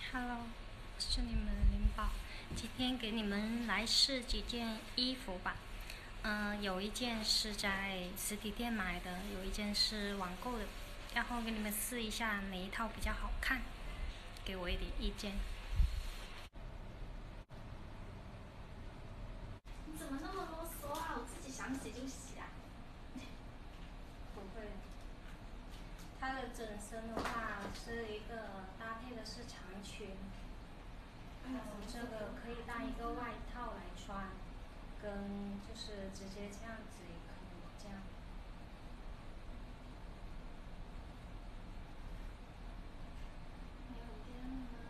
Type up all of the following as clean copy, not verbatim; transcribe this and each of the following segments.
Hello，我是你们灵宝，今天给你们来试几件衣服吧。有一件是在实体店买的，有一件是网购的，然后给你们试一下哪一套比较好看，给我一点意见。 你怎么那么啰嗦啊？我自己想洗就洗啊。 不会，它的整身的话是一个搭配的是长裙，这个可以当一个外套来穿，跟就是直接这样子也可以这样。 没有电了吗？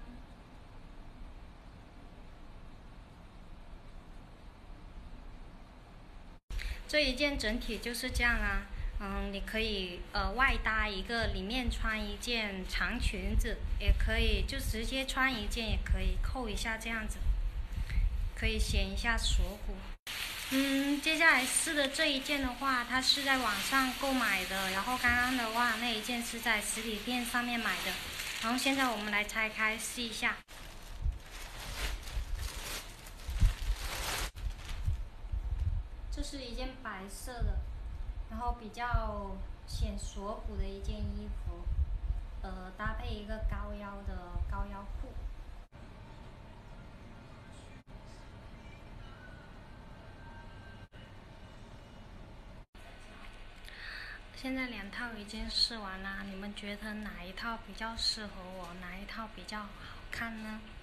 这一件整体就是这样啊。你可以外搭一个，里面穿一件长裙子，也可以就直接穿一件，也可以扣一下这样子，可以显一下锁骨。接下来试的这一件的话，它是在网上购买的，然后刚刚的话那一件是在实体店上面买的，然后现在我们来拆开试一下。这是一件白色的，然后比较显锁骨的一件衣服，搭配一个高腰的高腰裤。现在两套已经试完了，你们觉得哪一套比较适合我，哪一套比较好看呢？